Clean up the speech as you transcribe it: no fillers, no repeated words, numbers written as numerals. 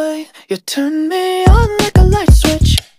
way. You turn me on like a light switch.